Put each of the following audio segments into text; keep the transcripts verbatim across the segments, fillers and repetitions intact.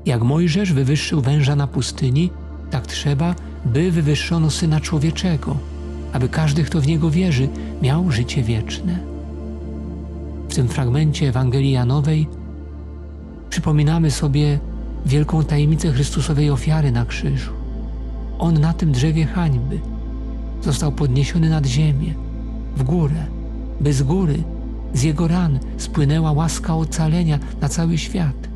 Jak Mojżesz wywyższył węża na pustyni, tak trzeba, by wywyższono Syna Człowieczego, aby każdy, kto w Niego wierzy, miał życie wieczne. W tym fragmencie Ewangelii Janowej przypominamy sobie wielką tajemnicę Chrystusowej ofiary na krzyżu. On na tym drzewie hańby został podniesiony nad ziemię, w górę, by z góry, z Jego ran spłynęła łaska ocalenia na cały świat.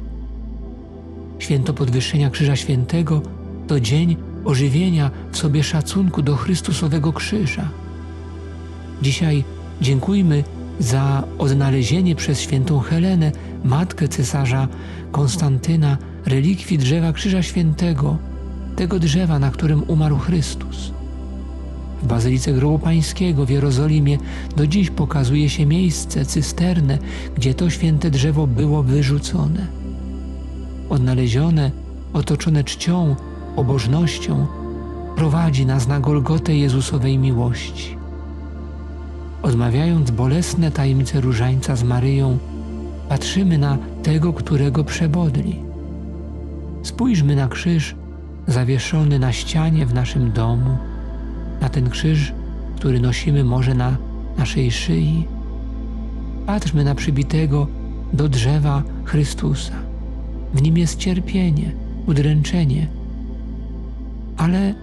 Święto podwyższenia Krzyża Świętego to dzień ożywienia w sobie szacunku do Chrystusowego krzyża. Dzisiaj dziękujmy za odnalezienie przez świętą Helenę, matkę cesarza Konstantyna, relikwii drzewa Krzyża Świętego, tego drzewa, na którym umarł Chrystus. W Bazylice Grobu Pańskiego w Jerozolimie do dziś pokazuje się miejsce, cysternę, gdzie to święte drzewo było wyrzucone. Odnalezione, otoczone czcią, pobożnością, prowadzi nas na Golgotę Jezusowej miłości. Odmawiając bolesne tajemnice różańca z Maryją, patrzymy na tego, którego przebodli. Spójrzmy na krzyż zawieszony na ścianie w naszym domu, na ten krzyż, który nosimy może na naszej szyi. Patrzmy na przybitego do drzewa Chrystusa. W nim jest cierpienie, udręczenie, ale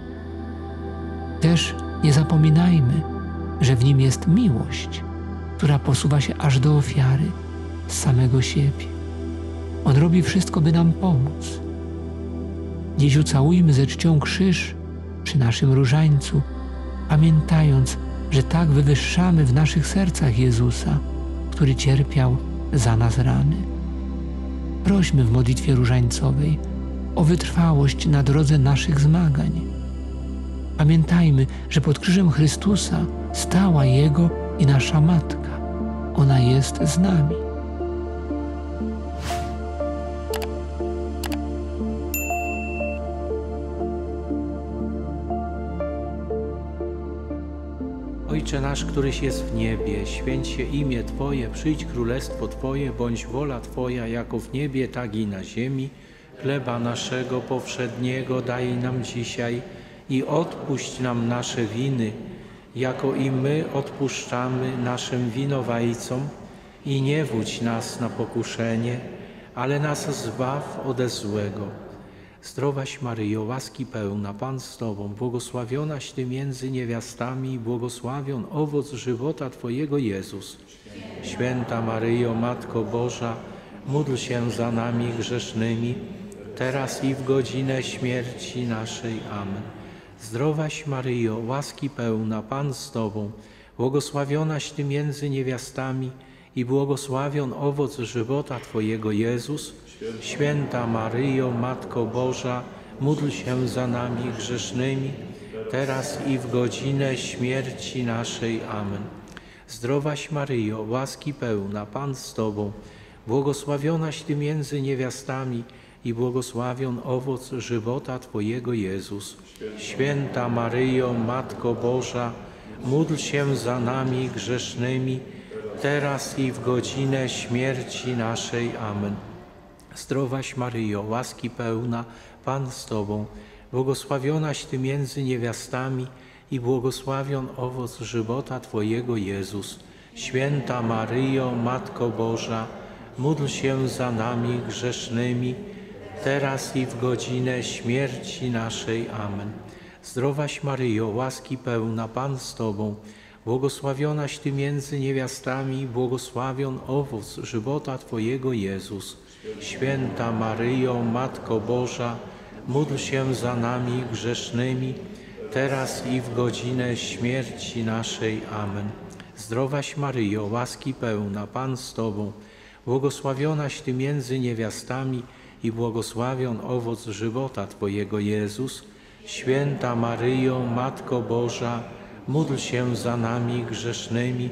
też nie zapominajmy, że w nim jest miłość, która posuwa się aż do ofiary z samego siebie. On robi wszystko, by nam pomóc. Dziś ucałujmy ze czcią krzyż przy naszym różańcu, pamiętając, że tak wywyższamy w naszych sercach Jezusa, który cierpiał za nas rany. Prośmy w modlitwie różańcowej o wytrwałość na drodze naszych zmagań. Pamiętajmy, że pod krzyżem Chrystusa stała Jego i nasza Matka. Ona jest z nami. Ojcze nasz, któryś jest w niebie, święć się imię Twoje, przyjdź królestwo Twoje, bądź wola Twoja, jako w niebie, tak i na ziemi. Chleba naszego powszedniego daj nam dzisiaj i odpuść nam nasze winy, jako i my odpuszczamy naszym winowajcom. I nie wódź nas na pokuszenie, ale nas zbaw ode złego. Zdrowaś Maryjo, łaski pełna, Pan z Tobą, błogosławionaś Ty między niewiastami i błogosławion owoc żywota Twojego Jezus. Święta Maryjo, Matko Boża, módl się za nami grzesznymi, teraz i w godzinę śmierci naszej. Amen. Zdrowaś Maryjo, łaski pełna, Pan z Tobą, błogosławionaś Ty między niewiastami i błogosławion owoc żywota Twojego Jezus. Święta Maryjo, Matko Boża, módl się za nami grzesznymi, teraz i w godzinę śmierci naszej. Amen. Zdrowaś Maryjo, łaski pełna, Pan z Tobą, błogosławionaś Ty między niewiastami i błogosławion owoc żywota Twojego Jezus. Święta Maryjo, Matko Boża, módl się za nami grzesznymi, teraz i w godzinę śmierci naszej. Amen. Zdrowaś Maryjo, łaski pełna, Pan z Tobą, błogosławionaś Ty między niewiastami i błogosławion owoc żywota Twojego Jezus. Święta Maryjo, Matko Boża, módl się za nami grzesznymi, teraz i w godzinę śmierci naszej. Amen. Zdrowaś Maryjo, łaski pełna, Pan z Tobą, błogosławionaś Ty między niewiastami i błogosławion owoc żywota Twojego Jezus. Święta Maryjo, Matko Boża, módl się za nami grzesznymi, teraz i w godzinę śmierci naszej. Amen. Zdrowaś Maryjo, łaski pełna, Pan z Tobą, błogosławionaś Ty między niewiastami i błogosławion owoc żywota Twojego Jezus. Święta Maryjo, Matko Boża, módl się za nami grzesznymi,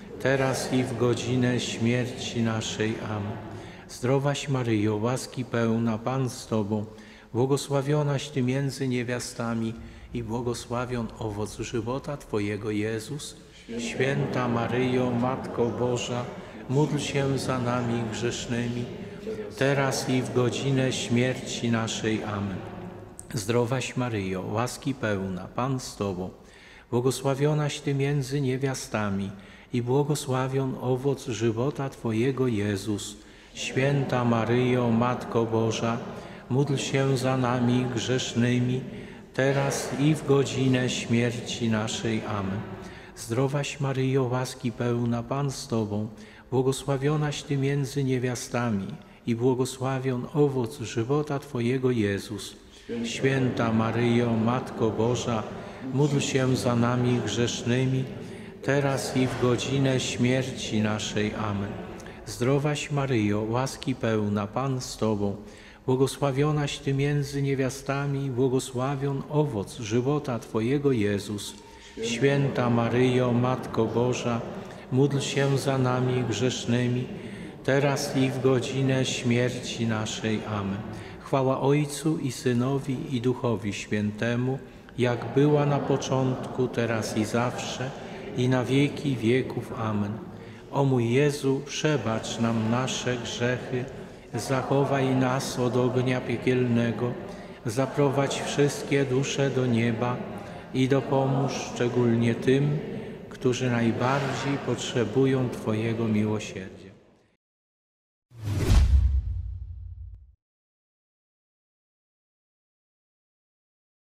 teraz i w godzinę śmierci naszej. Amen. Zdrowaś Maryjo, łaski pełna, Pan z Tobą, błogosławionaś Ty między niewiastami i błogosławion owoc żywota Twojego Jezus. Święta Maryjo, Matko Boża, módl się za nami grzesznymi, teraz i w godzinę śmierci naszej. Amen. Zdrowaś Maryjo, łaski pełna, Pan z Tobą, błogosławionaś Ty między niewiastami i błogosławion owoc żywota Twojego Jezus. Święta Maryjo, Matko Boża, módl się za nami grzesznymi, teraz i w godzinę śmierci naszej. Amen. Zdrowaś Maryjo, łaski pełna, Pan z Tobą, błogosławionaś Ty między niewiastami i błogosławion owoc żywota Twojego Jezus. Święta Maryjo, Matko Boża, módl się za nami grzesznymi, teraz i w godzinę śmierci naszej. Amen. Zdrowaś Maryjo, łaski pełna, Pan z Tobą, błogosławionaś Ty między niewiastami i błogosławion owoc żywota Twojego Jezus. Święta Maryjo, Matko Boża, módl się za nami grzesznymi, teraz i w godzinę śmierci naszej. Amen. Chwała Ojcu i Synowi i Duchowi Świętemu, jak była na początku, teraz i zawsze, i na wieki wieków. Amen. O mój Jezu, przebacz nam nasze grzechy, zachowaj nas od ognia piekielnego, zaprowadź wszystkie dusze do nieba i dopomóż szczególnie tym, którzy najbardziej potrzebują Twojego miłosierdzia.